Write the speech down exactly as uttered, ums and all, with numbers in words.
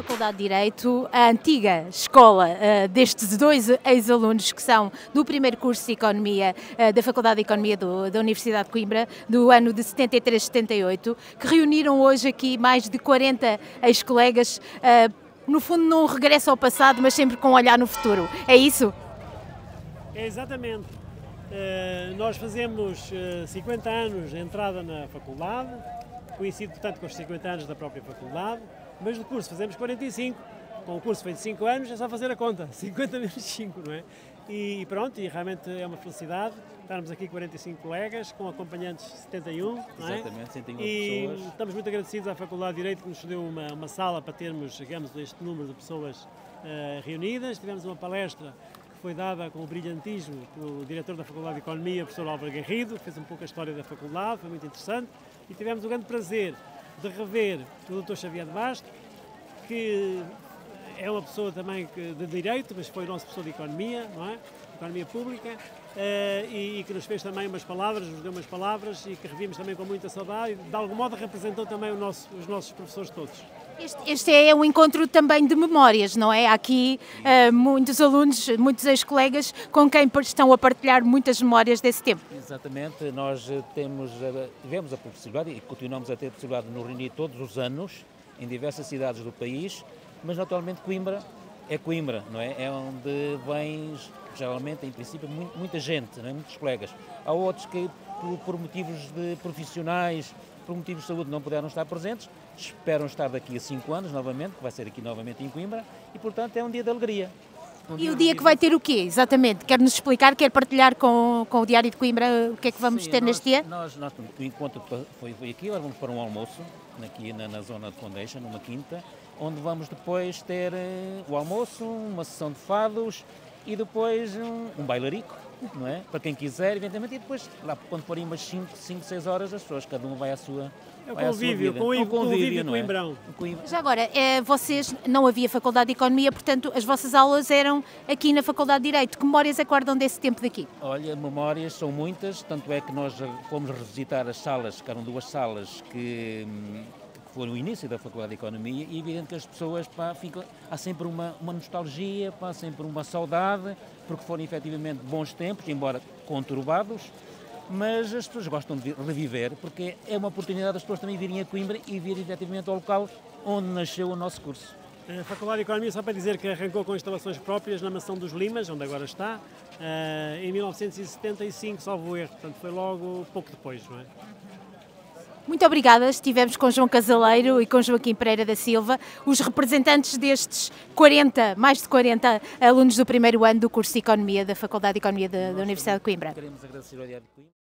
Faculdade de Direito, a antiga escola uh, destes dois ex-alunos que são do primeiro curso de Economia uh, da Faculdade de Economia do, da Universidade de Coimbra, do ano de setenta e três, setenta e oito, que reuniram hoje aqui mais de quarenta ex-colegas, uh, no fundo num regresso ao passado, mas sempre com um olhar no futuro. É isso? É exatamente. Uh, nós fazemos uh, cinquenta anos de entrada na faculdade, coincide portanto com os cinquenta anos da própria faculdade, mas do curso fazemos quarenta e cinco, com o curso feito de cinco anos é só fazer a conta, cinquenta menos cinco, não é? E pronto, e realmente é uma felicidade estarmos aqui quarenta e cinco colegas, com acompanhantes setenta e um, não é? Exatamente, setenta e uma e pessoas. Estamos muito agradecidos à Faculdade de Direito que nos cedeu uma, uma sala para termos, digamos, este número de pessoas uh, reunidas. Tivemos uma palestra que foi dada com o brilhantismo pelo diretor da Faculdade de Economia, o professor Álvaro Garrido, que fez um pouco a história da faculdade, foi muito interessante. E tivemos o grande prazer de rever o doutor Xavier de Basto, que é uma pessoa também de Direito, mas foi nosso professor de Economia, não é? Economia Pública, uh, e, e que nos fez também umas palavras, nos deu umas palavras e que revimos também com muita saudade e de algum modo representou também o nosso, os nossos professores todos. Este, este é um encontro também de memórias, não é? Há aqui uh, muitos alunos, muitos ex-colegas com quem estão a partilhar muitas memórias desse tempo. Exatamente, nós temos, tivemos a possibilidade e continuamos a ter a possibilidade de nos reunir todos os anos em diversas cidades do país, mas naturalmente Coimbra é Coimbra, não é? É onde vem, geralmente, em princípio, muita gente, não é? Muitos colegas. Há outros que, por, por motivos de profissionais, por motivos de saúde, não puderam estar presentes, esperam estar daqui a cinco anos novamente, que vai ser aqui novamente em Coimbra, e portanto é um dia de alegria. Um e dia o dia que vai ter o quê, exatamente? Quer-nos explicar, quer partilhar com, com o Diário de Coimbra o que é que vamos Sim, ter nós, neste dia? Nós, nós, o encontro foi, foi aqui, agora vamos para um almoço, aqui na, na zona de Foundation, numa quinta, onde vamos depois ter uh, o almoço, uma sessão de fados e depois um, um bailarico, não é? Para quem quiser, evidentemente, e depois, lá quando forem umas cinco, seis horas, as pessoas, cada um vai à sua, é o vai convívio, à sua vida. Com o convívio, não é? Coimbrão. Já agora, é, vocês, não havia Faculdade de Economia, portanto, as vossas aulas eram aqui na Faculdade de Direito. Que memórias é que guardam desse tempo daqui? Olha, memórias são muitas, tanto é que nós fomos revisitar as salas, que eram duas salas que... que foi no início da Faculdade de Economia, e é evidente que as pessoas, pá, ficam, há sempre uma, uma nostalgia, pá, sempre uma saudade, porque foram efetivamente bons tempos, embora conturbados, mas as pessoas gostam de reviver, porque é uma oportunidade das pessoas também virem a Coimbra e virem efetivamente ao local onde nasceu o nosso curso. A Faculdade de Economia, só para dizer que arrancou com instalações próprias na Mansão dos Limas, onde agora está, em mil novecentos e setenta e cinco, salvo erro, portanto foi logo pouco depois, não é? Muito obrigada, estivemos com João Casaleiro e com Joaquim Pereira da Silva, os representantes destes quarenta, mais de quarenta alunos do primeiro ano do curso de Economia da Faculdade de Economia da, da Universidade de Coimbra. Queremos agradecer ao Diário de Coimbra.